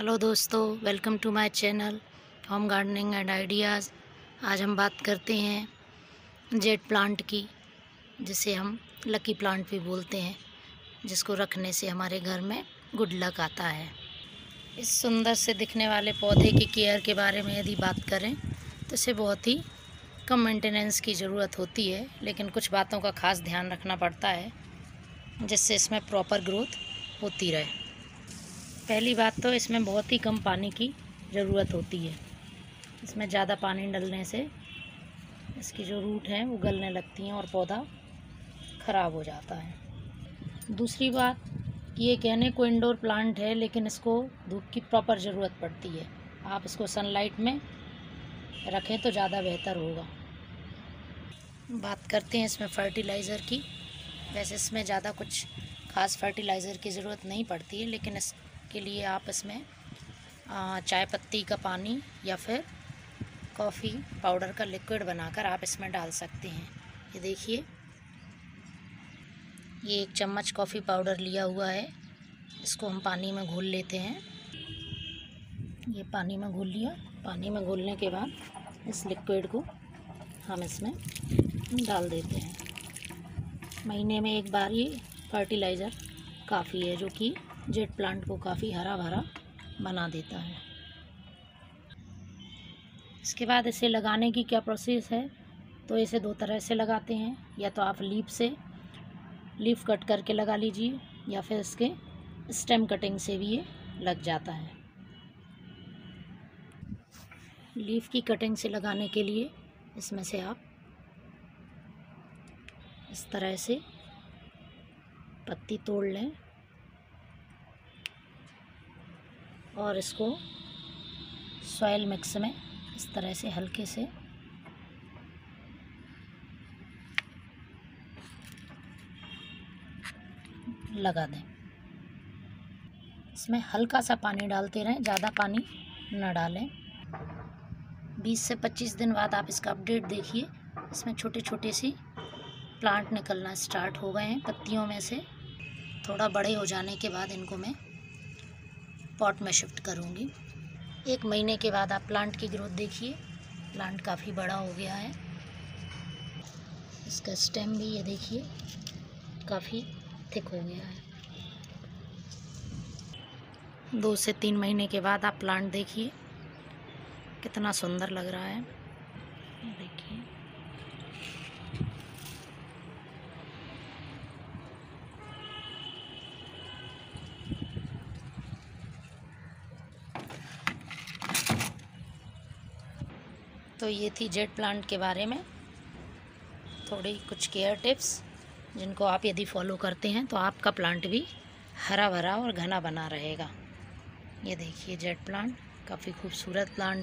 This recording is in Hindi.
हेलो दोस्तों, welcome to my channel home gardening and ideas. आज हम बात करते हैं जेड प्लांट की, जिसे हम लकी प्लांट भी बोलते हैं, जिसको रखने से हमारे घर में गुड लक आता है। इस सुंदर से दिखने वाले पौधे की केयर के बारे में यदि बात करें तो इसे बहुत ही कम मेंटेनेंस की ज़रूरत होती है, लेकिन कुछ बातों का खास ध्यान रखना पड़ता है जिससे इसमें प्रॉपर ग्रोथ होती रहे। पहली बात तो इसमें बहुत ही कम पानी की ज़रूरत होती है। इसमें ज़्यादा पानी डलने से इसकी जो रूट हैं वो गलने लगती हैं और पौधा ख़राब हो जाता है। दूसरी बात कि ये कहने को इंडोर प्लांट है, लेकिन इसको धूप की प्रॉपर ज़रूरत पड़ती है। आप इसको सनलाइट में रखें तो ज़्यादा बेहतर होगा। बात करते हैं इसमें फर्टिलाइज़र की। वैसे इसमें ज़्यादा कुछ ख़ास फर्टिलाइज़र की ज़रूरत नहीं पड़ती है, लेकिन इसके लिए आप इसमें चाय पत्ती का पानी या फिर कॉफ़ी पाउडर का लिक्विड बनाकर आप इसमें डाल सकते हैं। ये देखिए, ये 1 चम्मच कॉफ़ी पाउडर लिया हुआ है। इसको हम पानी में घोल लेते हैं। ये पानी में घोल लिया। पानी में घोलने के बाद इस लिक्विड को हम इसमें डाल देते हैं। महीने में एक बार ये फर्टिलाइज़र काफ़ी है, जो कि जेड प्लांट को काफ़ी हरा भरा बना देता है। इसके बाद इसे लगाने की क्या प्रोसेस है, तो इसे 2 तरह से लगाते हैं। या तो आप लीफ कट करके लगा लीजिए, या फिर इसके स्टेम कटिंग से भी ये लग जाता है। लीफ की कटिंग से लगाने के लिए इसमें से आप इस तरह से पत्ती तोड़ लें और इसको सॉइल मिक्स में इस तरह से हल्के से लगा दें। इसमें हल्का सा पानी डालते रहें, ज़्यादा पानी न डालें। 20 से 25 दिन बाद आप इसका अपडेट देखिए। इसमें छोटे छोटे सी प्लांट निकलना स्टार्ट हो गए हैं पत्तियों में से। थोड़ा बड़े हो जाने के बाद इनको मैं पॉट में शिफ्ट करूँगी। 1 महीने के बाद आप प्लांट की ग्रोथ देखिए। प्लांट काफ़ी बड़ा हो गया है। इसका स्टेम भी ये देखिए काफ़ी थिक हो गया है। 2 से 3 महीने के बाद आप प्लांट देखिए कितना सुंदर लग रहा है। देखिए, तो ये थी जेड प्लांट के बारे में थोड़ी कुछ केयर टिप्स, जिनको आप यदि फॉलो करते हैं तो आपका प्लांट भी हरा भरा और घना बना रहेगा। ये देखिए, जेड प्लांट काफ़ी खूबसूरत प्लांट